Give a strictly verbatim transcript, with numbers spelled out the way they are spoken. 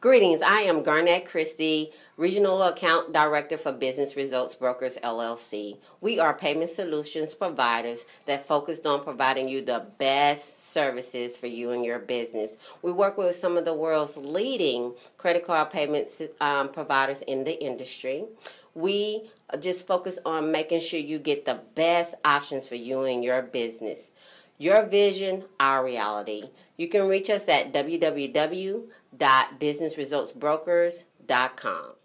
Greetings, I am Garnet Christy, Regional Account Director for Business Results Brokers, L L C. We are payment solutions providers that focus on providing you the best services for you and your business. We work with some of the world's leading credit card payment um, providers in the industry. We just focus on making sure you get the best options for you and your business. Your vision, our reality. You can reach us at w w w dot business results brokers dot com.